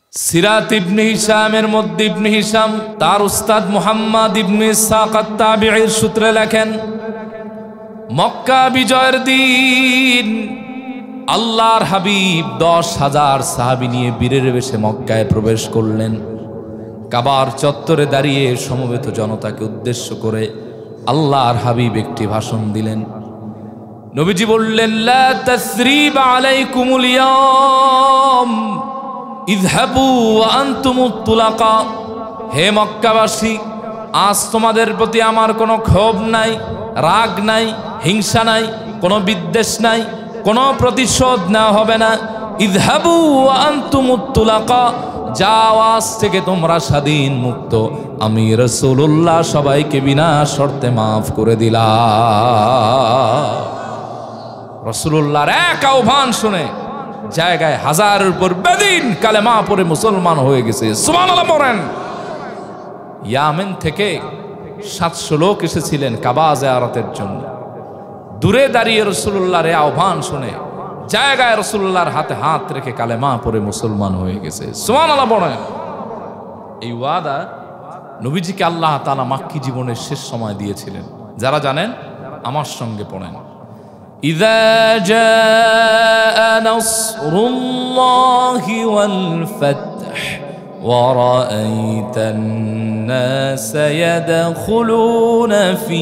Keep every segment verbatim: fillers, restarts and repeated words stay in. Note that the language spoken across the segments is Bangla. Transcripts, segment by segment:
সিরাত ইবনে হিশামের মধ্যে ইবনে হিশাম তার উস্তাদ মুহাম্মদ ইবনে ইসহাক আত-তাবিঈর সূত্রে লেখেন, মক্কা বিজয়ের দিন আল্লাহর হাবিব দশ হাজার সাহাবী নিয়ে বীরের বেশে মক্কায় প্রবেশ করলেন। কাবার চত্বরে দাঁড়িয়ে সমবেত জনতাকে উদ্দেশ্য করে আল্লাহর হাবিব একটি ভাষণ দিলেন। নবীজি বললেন, লা তাসরিবা আলাইকুমুল ইয়াওম ইযহাবু ওয়া আনতুমুত তুলাকা। হে মক্কাবাসী, আজ তোমাদের প্রতি আমার কোনো ক্ষোভ নাই, রাগ নাই, হিংসা নাই, কোনো বিদ্বেষ নাই, কোনো প্রতিশোধ নেওয়া হবে না। ইযহাবু ওয়া আনতুমুত তুলাকা, যাও আজ থেকে তোমরা স্বাধীন মুক্ত। আমি রাসূলুল্লাহ সবাইকে বিনা শর্তে মাফ করে দিলাম। রাসূলুল্লাহর এক আহ্বান শুনে জায়গায় হাজারের উপর বেদিন কালেমা পড়ে মুসলমান হয়ে গেছে। সুবহানাল্লাহ পড়েন। ইয়ামেন থেকে সাতশো লোক এসেছিলেন কাবা জিয়ারতের জন্য। দূরে দাঁড়িয়ে রাসূলুল্লাহর এই আহ্বান শুনে জায়গায় রাসূলুল্লাহর হাতে হাত রেখে কালেমা পড়ে মুসলমান হয়ে গেছে। সুবহানাল্লাহ পড়েন। এই ওয়াদা নবীজিকে আল্লাহ তাআলা মাক্কি জীবনের শেষ সময় দিয়েছিলেন। যারা জানেন আমার সঙ্গে পড়েন। ইযা জাআ নাসরুল্লাহি ওয়াল ফাতহ ওয়া রাআইতান নাসা ইয়াদখুলুনা ফি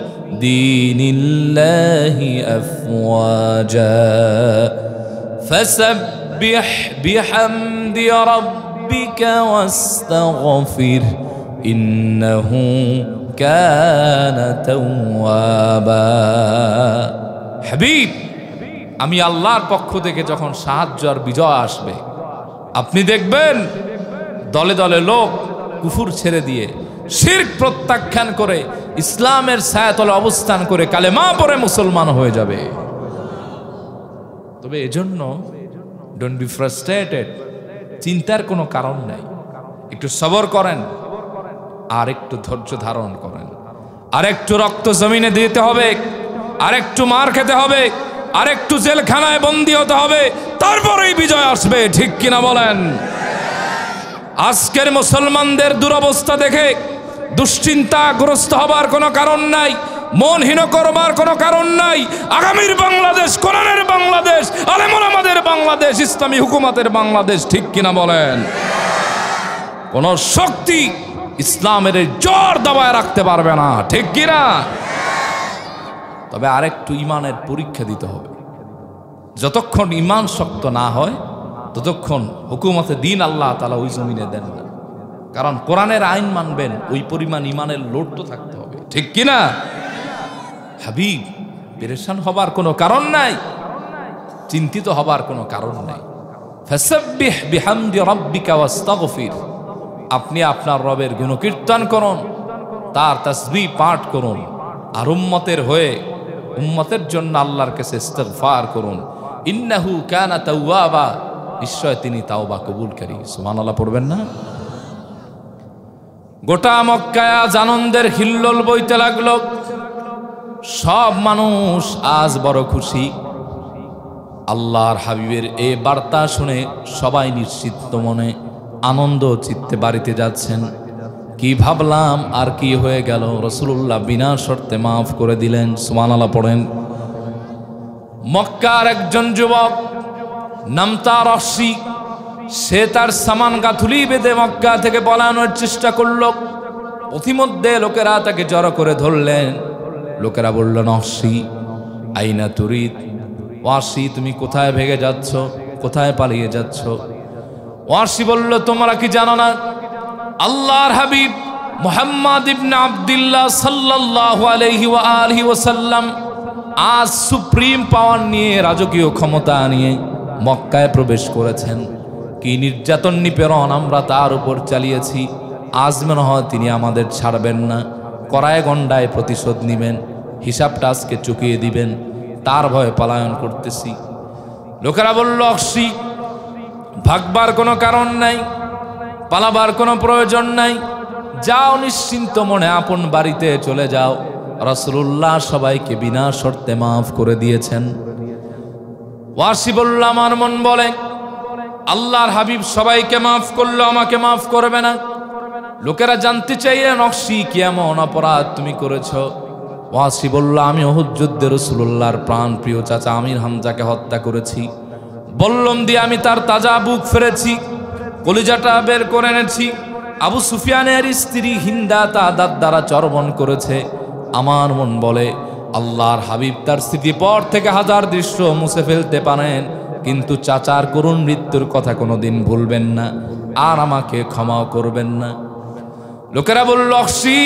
দীনিল্লাহি আফওয়াজা ফাসাব্বিহ বিহামদি রাব্বিকা ওয়াস্তাগফির ইন্নাহু কানা তাওয়াবা। হাবিব, আমি আল্লাহর পক্ষ থেকে যখন সাহায্য আর বিজয় আসবে, আপনি দেখবেন দলে দলে লোক কুফর ছেড়ে দিয়ে শিরক প্রত্যাখ্যান করে ইসলামের ছায়াতলে অবস্থান করে কালেমা পড়ে মুসলমান হয়ে যাবে। তবে এজন্য ডোন্ট বি ফ্রাস্ট্রেটেড, চিন্তার কোনো কারণ নাই। একটু সবর করেন, আর একটু ধৈর্য ধারণ করেন, আর একটু রক্ত জমিনে দিতে হবে, আর একটু মার খেতে হবে, আর একটু জেলখানায় বন্দী হতে হবে, তারপরেই বিজয় আসবে। ঠিক কিনা বলেন? আজকের মুসলমানদের দুরবস্থা দেখে দুশ্চিন্তাগ্রস্ত হবার কোনো কারণ নাই, মনহীন করবার কোনো কারণ নাই। আগামীর বাংলাদেশ কোরআনের বাংলাদেশ, আলেম ওলামাদের বাংলাদেশ, ইসলামী হুকুমতের বাংলাদেশ। ঠিক কিনা বলেন? কোন শক্তি ইসলামের জোর দাবায় রাখতে পারবে না। ঠিক কিনা? তবে আরেকটু ইমানের পরীক্ষা দিতে হবে। যতক্ষণ ইমান শক্ত না হয় ততক্ষণ হুকুমতে দিন আল্লাহ তাআলা ওই জমিনে দেন না। কারণ কোরআনের আইন মানবেন, ওই পরিমাণ ইমানের লোড তো থাকতে হবে। ঠিক কিনা? হাবিব, পেরেশান হবার কোনো কারণ নাই, চিন্তিত হবার কোনো কারণ নাই। ফাসাব্বিহ বিহামদি রাব্বিকা ওয়াস্তাগফির, আপনি আপনার রবের গুণকীর্তন করুন, তার তাসবিহ পাঠ করুন, আর উম্মতের হয়ে উম্মতের জন্য আল্লাহর কাছে ইস্তিগফার করুন। ইন্নাহু কানা তাওয়াবা, নিশ্চয় তিনি তাওবা কবুলকারী। সুবহানাল্লাহ পড়বেন না? গোটা মক্কায় আজ আনন্দের হিল্লোল বইতে লাগলো। সব মানুষ আজ বড় খুশি। আল্লাহর হাবিবের এই বার্তা শুনে সবাই নিশ্চিন্ত মনে আনন্দ চিত্তে বাড়িতে যাচ্ছেন। কি ভাবলাম আর কি হয়ে গেল, রাসূলুল্লাহ বিনা শর্তে মাফ করে দিলেন। সুবহানাল্লাহ পড়েন। মক্কার একজন যুবক নাম তার রশি, সে তার সামান গাথুলি বেঁধে মক্কা থেকে পলানোর চেষ্টা করল। পথিমধ্যে লোকেরা তাকে জড়ো করে ধরলেন। লোকেরা বলল, নশি আইনা তুরিদ, ওয়াসি তুমি কোথায় ভেগে যাচ্ছ, কোথায় পালিয়ে যাচ্ছ? ওয়াসি বলল, তোমরা কি জানো না আল্লাহর হাবিব মুহাম্মদ ইবনে আব্দুল্লাহ সাল্লাল্লাহু আলাইহি ওয়া আলিহি ওয়াসাল্লাম আজ সুপ্রিম পাওয়ার নিয়ে, রাজকীয় ক্ষমতা নিয়ে মক্কায় প্রবেশ করেছেন। কি নির্যাতন নিপীড়ন আমরা তার উপর চালিয়েছি, আজ মনে হয় তিনি আমাদের ছাড়বেন না, কড়ায় গন্ডায় প্রতিশোধ নেবেন, হিসাবটা আজকে চুকিয়ে দিবেন, তার ভয়ে পলায়ন করতেছি। লোকেরা বলল, অক্সি ভাগবার কোনো কারণ নাই, পালাবার কোনো প্রয়োজন নাই, যাও নিশ্চিন্ত মনে আপন বাড়িতে চলে যাও। রাসূলুল্লাহ সবাইকে বিনা শর্তে মাফ করে দিয়েছেন। ওয়াসি বলল, আমার মন বলে আল্লাহর হাবিব সবাইকে মাফ করলো, আমাকে মাফ করবে না? লোকেরা জানতে চাইলে নকশি কি এমন অপরাধ তুমি করেছো? ওয়াসি বলল, আমি উহুদ যুদ্ধে রাসূলুল্লাহর প্রাণ প্রিয় চাচা আমির হামজাকে হত্যা করেছি। বললম দিয়ে আমি তার তাজা বুক ফেরেছি, কলিজাটা বের করে এনেছি। আবু সুফিয়ানের স্ত্রী হিন্দা তা দাঁত দ্বারা চর্বণ করেছে। আমার মন বলে আল্লাহর হাবিব তার স্মৃতিপট থেকে হাজার দৃশ্য মুছে ফেলতে পারেন, কিন্তু চাচার করুণ মৃত্যুর কথা কোনোদিন ভুলবেন না, আর আমাকে ক্ষমাও করবেন না। লোকেরা বলল, অক্সি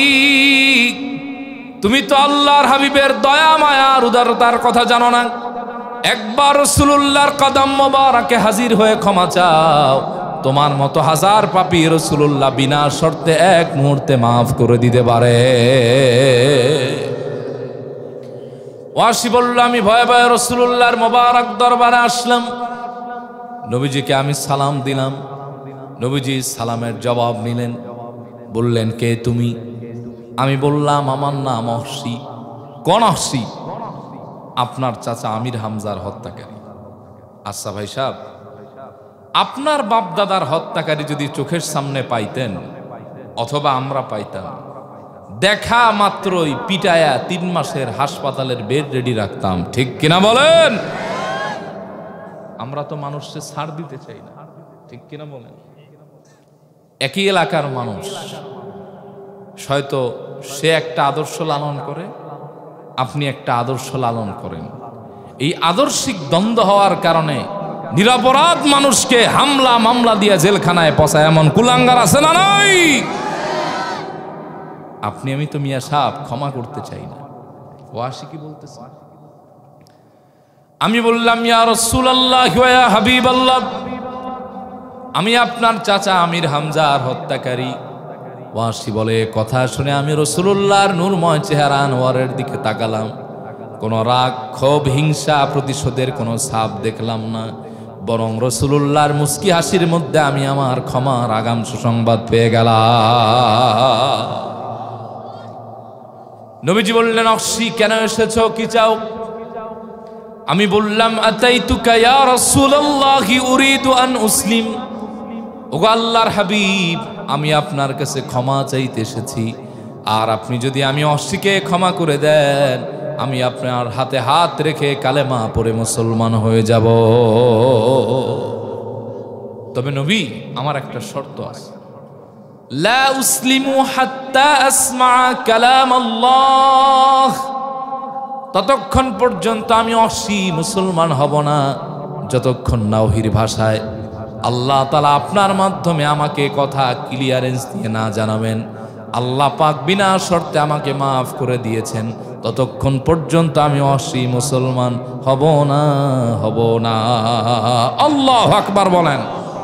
তুমি তো আল্লাহর হাবিবের দয়া মায়া আর উদারতার কথা জানো না। একবার রাসূলুল্লাহর কদম মোবারকে হাজির হয়ে ক্ষমা চাও, তোমার মতো হাজার পাপী রাসূলুল্লাহ বিনা শর্তে এক মুহূর্তে মাফ করে দিতে পারে। ওয়াসি বলল, আমি ভয়ে ভয়ে রাসূলুল্লাহর মোবারক দরবারে আসলাম। নবীজিকে আমি সালাম দিলাম। নবীজি সালামের জবাব নিলেন, বললেন, কে তুমি? আমি বললাম, আমার নাম অহসি। কোন অহসি? আপনার চাচা আমির হামজার হত্যাকারী। আচ্ছা ভাই সাহেব, আপনার বাপ দাদার হত্যাকারী যদি চোখের সামনে পাইতেন অথবা আমরা পাইতাম, দেখা মাত্রই পিটায়া তিন মাসের হাসপাতালের বেড রেডি রাখতাম, ঠিক কিনা বলেন? আমরা তো মানুষকে ছাড় দিতে চাই না, ঠিক কিনা বলেন? একই এলাকার মানুষ, হয়তো সে একটা আদর্শ লালন করে, আপনি একটা আদর্শ লালন করেন। এই আদর্শিক দ্বন্দ্ব হওয়ার কারণে নিরপরাধ মানুষকে হামলা মামলা দিয়ে জেলখানায় পচায় এমন কুলাঙ্গার আছে না নাই? আপনি আমি তো মিয়া সাহেব ক্ষমা করতে চাই না। ওয়াসি কি বলতেছে? আমি বললাম, ইয়া রাসূলুল্লাহ ওয়া ইয়া হাবিবাল্লাহ, আমি আপনার চাচা আমির হামজার হত্যাকারী। ওয়াসি বলে, কথা শুনে আমি রাসূলুল্লাহর নূরময় চেহারা আনোয়ারের দিকে তাকালাম। কোনো রাগ, ক্ষোভ, হিংসা, প্রতিশোধের কোনো ছাপ দেখলাম না, বরং রাসূলুল্লাহর মুস্কি হাসির মধ্যে আমি আমার ক্ষমার আগাম সুসংবাদ পেয়ে গেলাম। নবীজি বললেন, অক্সি কেন এসেছো, কি চাও? আমি বললাম, আতাইতুকা ইয়া রাসূলুল্লাহ উরিদু আন উসলিম। ওগো আল্লাহর হাবিব, আমি আপনার কাছে ক্ষমা চাইতে এসেছি, আর আপনি যদি আমি অক্সিকে ক্ষমা করে দেন, আমি আপনার হাতে হাত রেখে কালেমা পড়ে মুসলমান হয়ে যাব। তবে নবী, আমার একটা শর্ত আছে। লা উসলিমু হাত্তা আসমা কালাম আল্লাহ। ততক্ষণ পর্যন্ত আমি অসি মুসলমান হব না যতক্ষণ না ওহির ভাষায় আল্লাহ তাআলা আপনার মাধ্যমে আমাকে কথা ক্লিয়ারেন্স দিয়ে না জানাবেন, আল্লাহ পাক বিনা শর্তে আমাকে মাফ করে দিয়েছেন, ততক্ষণ পর্যন্ত আমি অসি মুসলমান হব না হব না। আল্লাহু আকবার বলেন।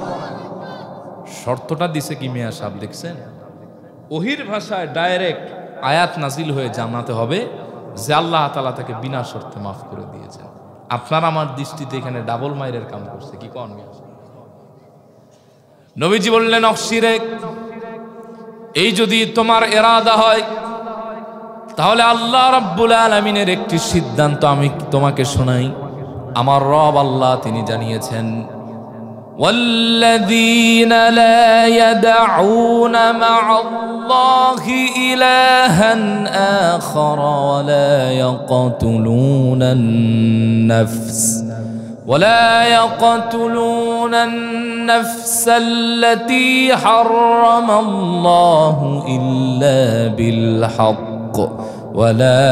শর্তটা দিছে কি মিয়া সাহেব, দেখছেন? ওহির ভাষায় ডাইরেক্ট আয়াত নাজিল হয়ে জানাতে হবে যে আল্লাহ তাআলা তাকে বিনা শর্তে মাফ করে দিয়েছেন। আপনার আমার দৃষ্টিতে এখানে ডাবল মাইরের কাম করছে, কি কোন মিয়া? নবীজি বললেন, অক্সিরে, এই যদি তোমার ইরাদা হয় তাহলে আল্লাহ রাব্বুল আলামিনের একটি সিদ্ধান্ত আমি তোমাকে শোনাই। আমার রব আল্লাহ তিনি জানিয়েছেন, والذين لا يدعون مع الله إلها آخر ولا يقتلون النفس ولا يقتلون النفس التي حرم الله إلا بالحق ولا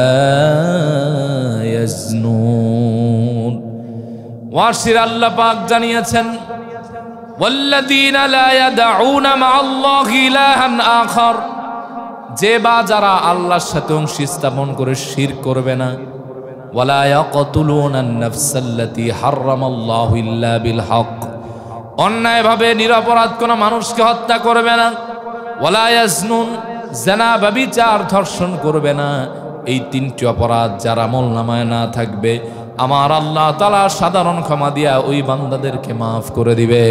يزنون। ওয়াসির আল্লাহ পাক জানিয়েছেন, والذين لا يدعون مع الله إلها آخر, যে বা যারা আল্লাহর সাথে অংশ স্থাপন করে শিরক করবে না, ولا يقتلون النفس التي حرم الله إلا بالحق, অন্যায়ভাবে নিরপরাধ কোনো মানুষকে হত্যা করবে না, ولا يزنون, জিনা ব্যভিচার ধর্ষণ করবে না। এই তিনটি অপরাধ যারা আমলনামায় না থাকবে, আমার আল্লাহ তাআলা সাধারণ ক্ষমা দিয়া ওই বান্দাদেরকে মাফ করে দিবে।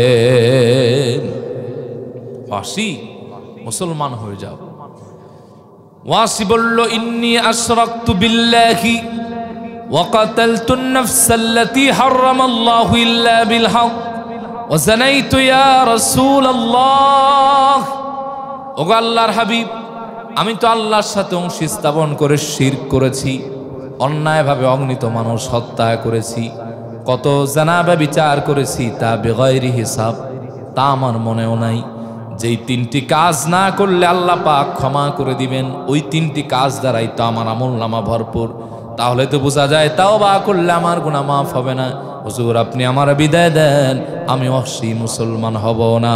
ওয়াসি, মুসলমান হয়ে যাও। ওয়াসি বলল, ইন্নী আশরাকতু বিল্লাহি ওয়া কাতালতুন নাফসাল্লাতী হারামাল্লাহু ইল্লা বিল হক ওয়াজানাইতু ইয়া রাসূলুল্লাহ, ওগো আল্লাহর হাবিব, আমি তো আল্লাহর সাথে অংশী স্থাপন করে শিরক করেছি, অন্যায়ভাবে অগণিত মানুষ হত্যা করেছি, কত জানাবা বিচার করেছি, তা বেগয়রি হিসাব, তা আমার মনেও নাই। যেই তিনটি কাজ না করলে আল্লাহ পাক ক্ষমা করে দিবেন, ওই তিনটি কাজ দ্বারাই তো আমার আমলনামা ভরপুর। তাহলে তো বোঝা যায় তাওবা করলে আমার গুনাহ মাফ হবে না। হুজুর আপনি আমার বিদায় দেন, আমি অবশ্যই মুসলমান হব না।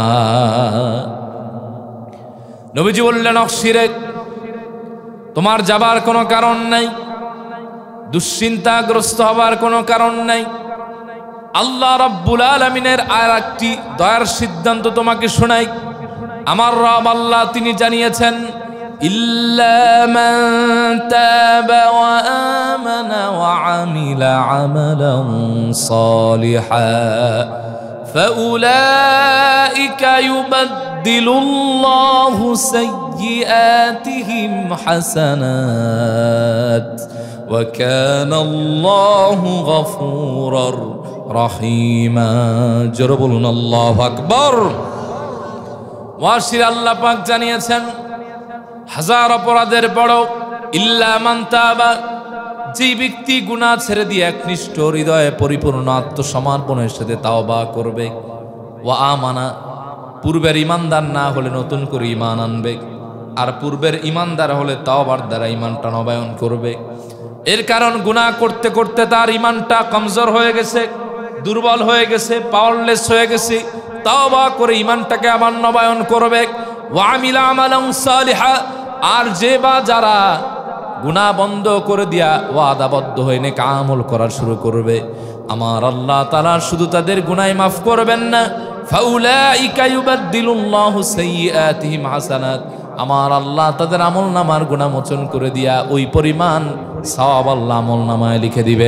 নবীজি বললেন, অশিরে তোমার যাবার কোনো কারণ নাই, দুশ্চিন্তাগ্রস্ত হবার কোনো কারণ নাই। আল্লাহ রাব্বুল আলামিনের আর একটি দয়ার সিদ্ধান্ত তোমাকে শোনাই। আমার রব আল্লাহ তিনি জানিয়েছেন, ইল্লা মান তাবা ওয়া আমানা ওয়া আমিলা আমালান সালিহা ফাউলাইকা ইউবাদদিলুল্লাহু সাইয়্যাতিহিম হাসানাত ওয়া কানাল্লাহু গফুরার রহিমা। জোরে বলুন আল্লাহু আকবার। ওয়াসির আল্লাহ পাক জানিয়েছেন, হাজার অপরাধের বড় ইল্লা মান তাবা, যে ব্যক্তি গুনাহ ছেড়ে দিয়ে একনিষ্ঠ হৃদয়ে পরিপূর্ণ আত্মসমর্পণের সাথে তাওবা করবে, ওয়া আমানা, পূর্বের ইমানদার না হলে নতুন করে ইমান আনবে, আর পূর্বের ইমানদার হলে তাওবার দ্বারা ইমানটা নবায়ন করবে। এর কারণ গুনাহ করতে করতে তার ইমানটা কমজোর হয়ে গেছে, দুর্বল হয়ে গেছে, পাওয়ারলেস হয়ে গেছে। তাওবা করে ইমানটাকে আবার নবায়ন করবে। ওয়া আমিলা আমালান সালিহা, আর যে বা যারা গুনাহ বন্ধ করে দিয়া ওয়াদাবদ্ধ হয়ে নেক আমল করা শুরু করবে, আমার আল্লাহ তাআলা শুধু তাদের গুনাহ মাফ করবেন না, ফাউলাইকা ইউবাদদিলুল্লাহু সাইয়্যাতিহিম হাসানাত, আমার আল্লাহ তাদের আমলনামার গুনাহ মোচন করে দিয়া ওই পরিমাণ সওয়াব আল্লাহ আমলনামায় লিখে দিবে।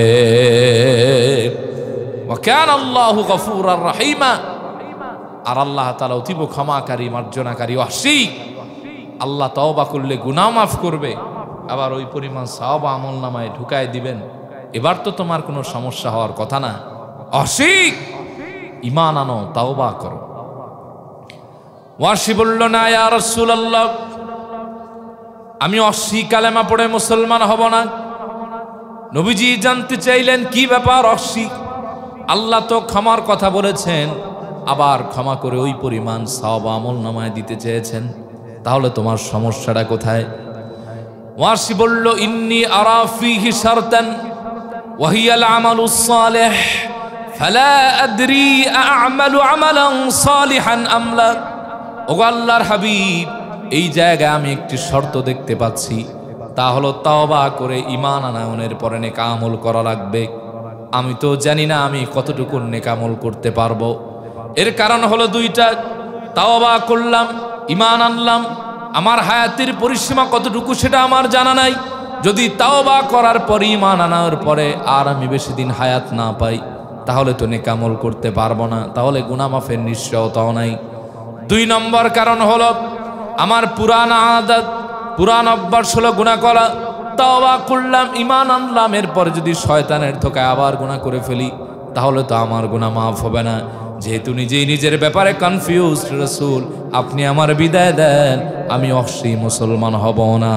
ওয়া কানাল্লাহু গফুরার রহিমা, আর আল্লাহ তাআলা অতীব ক্ষমাকারী মার্জনাকারী ওয়াসি। আল্লাহ তওবা করলে গুনাহ মাফ করবে, আবার ওই পরিমাণ সওয়াব আমলনামায় ঢুকায় দিবেন। এবার তো তোমার কোনো সমস্যা হওয়ার কথা না। অসিক ঈমান আনো, তওবা করো। ওয়াসি বলল, না ইয়া রাসূলুল্লাহ, আমি অসি কালেমা পড়ে মুসলমান হব না। নবীজি জানতে চাইলেন, কি ব্যাপার অসি? আল্লাহ তো ক্ষমার কথা বলেছেন, আবার ক্ষমা করে ওই পরিমাণ সওয়াব আমলনামায় দিতে চেয়েছেন, তাহলে তোমার সমস্যাটা কোথায়? ওয়াসি বলল, ইন্নী আরা ফীহি শারতান ওয়া হিয়াল আমালুস সালিহ ফালা আদরি আ'মালু আমালান সালিহান আম লা। ওগো আল্লাহর হাবিব, এই জায়গায় আমি একটি শর্ত দেখতে পাচ্ছি, তা হলো তাওবা করে ঈমান আনয়নের পরে নেক আমল করা লাগবে। আমি তো জানি না আমি কতটুকু নেক আমল করতে পারবো। এর কারণ হলো দুইটা, তাওবা করলাম, ঈমান আনলাম, আমার হায়াতের পরিসীমা কতটুকু সেটা আমার জানা নাই। যদি তাওবা করার পর ঈমান আনার পরে আর আমি বেশি দিন হায়াত না পাই, তাহলে তো নেক আমল করতে পারবো না, তাহলে গুনাহ মাফের নিশ্চয়তাও নাই। দুই নম্বর কারণ হলো আমার পুরান আদত, পুরান অভ্যাস হলো গুনাহ করা। তাওবা করলাম, ঈমান আনলাম, এরপর যদি শয়তানের ধোকায় আবার গুনাহ করে ফেলি, তাহলে তো আমার গুনাহ মাফ হবে না। যেহেতু নিজেই নিজের ব্যাপারে কনফিউজ, রাসূল আপনি আমার বিদায় দেন, আমি অবশ্যই মুসলমান হব না।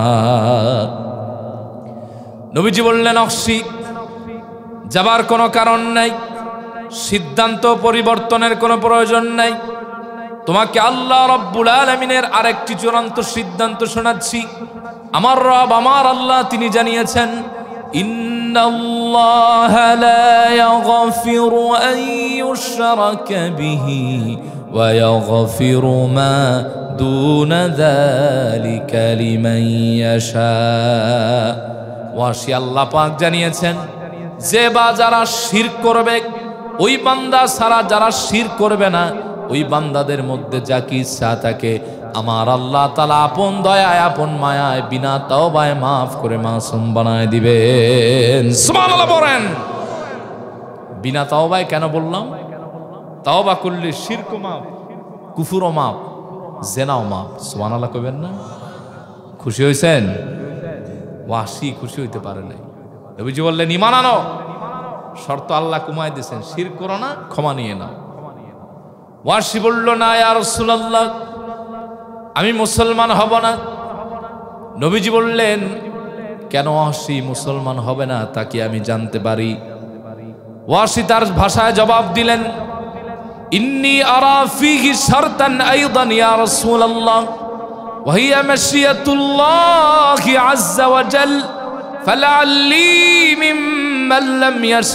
নবীজি বললেন, অবশ্যই যাবার কোনো কারণ নাই, সিদ্ধান্ত পরিবর্তনের কোনো প্রয়োজন নাই। তোমাকে আল্লাহ রাব্বুল আলামিনের আরেকটি চূড়ান্ত সিদ্ধান্ত শোনাচ্ছি। আমার রব, আমার আল্লাহ তিনি জানিয়েছেন, ইন্নাল্লাহা লা ইয়াগফিরু আন ইউশরাকা বিহি ওয়া ইয়াগফিরু মা দুনা যালিকা লিমান ইয়াশা। ওয়াসি আল্লাহ পাক জানিয়েছেন, যে বা যারা শিরক করবে, ওই বান্দা ছাড়া যারা শিরক করবে না, ওই বান্দাদের মধ্যে যা কি ইচ্ছা থাকে আমার আল্লাহ তাআলা আপন দয়ায়, আপন মায়ায়, বিনা তাওবায় মাফ করে মাসুম বানায় দিবেন। সুবহানাল্লাহ বলেন। বিনা তাওবায় কেন বললাম? তাওবা করলে শিরকও মাফ, কুফরও মাফ, জিনাও মাফ। সুবহানাল্লাহ কইবেন না? খুশি হইছেন? ওয়াসি খুশি হইতে পারে নাই। নবীজি বললেন, ঈমান আনো, শর্ত আল্লাহ কমায় দিয়েছেন, শিরক করো না, ক্ষমা নিয়ে নাও। ওয়াসি বলল, না ইয়া রাসূলুল্লাহ, আমি মুসলমান হব না। নবীজি বললেন, কেন ওয়াসি মুসলমান হবে না তা কি আমি জানতে পারি? ওয়াসি তার ভাষায় জবাব দিলেন, ইন্নী আরা ফীহি শারতান আইদান ইয়া রাসূলুল্লাহ ওয়া হিয়া মাশিয়াতুল্লাহি আযজা ওয়া জাল ফালাআল্লি মিম্মান লাম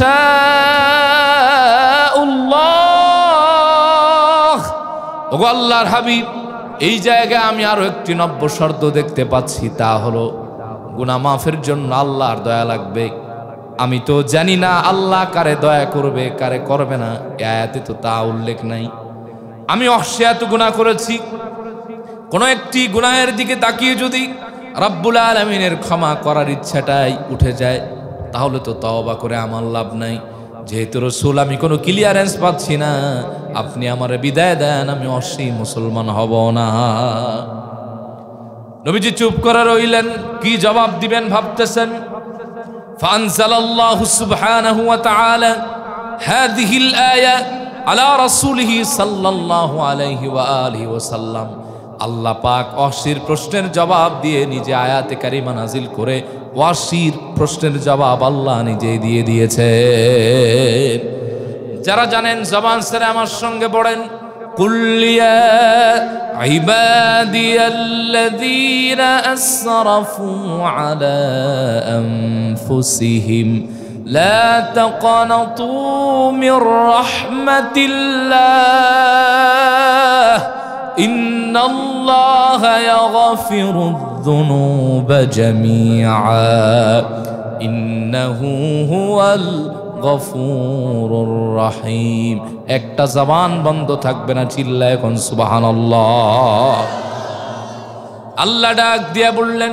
ইয়াশাউল্লাহ। ওগো আল্লাহর হাবিব, এই জায়গায় আমি আরো একটি নব্য শর্ত দেখতে পাচ্ছি, তা হলো গুনাহ মাফের জন্য আল্লাহর দয়া লাগবে। আমি তো জানি না আল্লাহ কারে দয়া করবে কারে করবে না, এই আয়াতে তো তা উল্লেখ নাই। আমি অসংখ্য গুনাহ করেছি, কোন একটি গুনাহের দিকে তাকিয়ে যদি রব্বুল আলামিনের ক্ষমা করার ইচ্ছাটাই উঠে যায়, তাহলে তো তওবা করে আমার লাভ নাই। যেহেতু রাসূল আমি কোনো ক্লিয়ারেন্স পাচ্ছি না, আপনি আমারে বিদায় দেন, আমি অবশ্যই মুসলমান হব না। নবীজি চুপ করে রইলেন, কি জবাব দিবেন ভাবতেছেন। ফানজালাল্লাহু সুবহানাহু ওয়া তাআলা হাযিহিল আয়া আলা রাসূলিহি সাল্লাল্লাহু আলাইহি ওয়া আলিহি ওয়াসাল্লাম। আল্লাহ পাক ওয়াসির প্রশ্নের জবাব দিয়ে নিজে আয়াতে কারিমা নাজিল করে ওয়াসির প্রশ্নের জবাব আল্লাহ নিজেই দিয়ে দিয়েছে। যারা জানেন জবান ছেড়ে আমার সঙ্গে পড়েন, কুল ইয়া ইবাদিয়াল্লাযীনা আসরাফু আলা আনফুসিহিম লা তাকনাতু মির রাহমাতিল্লাহ ইন্নাল্লাহা ইয়াগফিরুয-যুনুবা জামিআ ইন্নাহু হুয়াল গফুরুর রহিম। একটা জবান বন্ধ থাকবে না, চিল্লায় এখন সুবহানাল্লাহ। আল্লাহ ডাক দিয়া বললেন,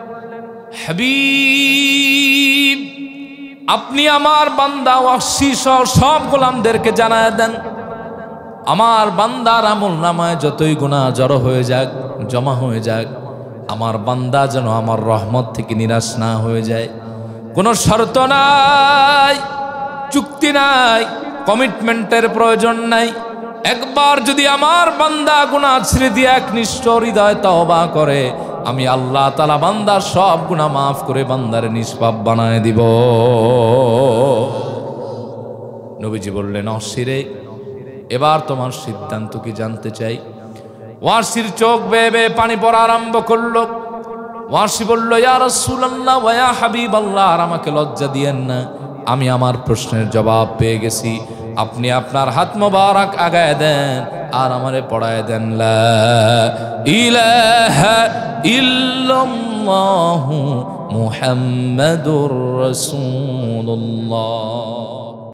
হাবিব, আপনি আমার বান্দা ওয়াসি সহ সব গোলামদেরকে জানায় দেন, আমার বান্দার আমল নামায় যতই গুনাহ জড়ো হয়ে যাক, জমা হয়ে যাক, আমার বান্দা যেন আমার রহমত থেকে নিরাশ না হয়ে যায়। কোনো শর্ত নাই, চুক্তি নাই, কমিটমেন্টের প্রয়োজন নাই। একবার যদি আমার বান্দা গুনাহ ছেড়ে দিয়ে একনিষ্ঠ হৃদয় তওবা করে, আমি আল্লাহ তাআলা বান্দার সব গুনাহ মাফ করে বান্দারে নিষ্পাপ বানায় দিব। নবীজি বললেন, অসিরে এবার তোমার সিদ্ধান্ত কি জানতে চাই। ওয়াসির চোখ বেয়ে বেয়ে পানি পড়া আরম্ভ করলো। ওয়াসি বলল, ইয়া রাসূলুল্লাহ ওয়া ইয়া হাবিবাল্লাহ, আর আমাকে লজ্জা দিয়েন না, আমি আমার প্রশ্নের জবাব পেয়ে গেছি, আপনি আপনার হাত মোবারক আগায় দেন আর আমারে পড়ায় দেন, লা ইলাহা ইল্লাল্লাহু মুহাম্মাদুর রাসূলুল্লাহ।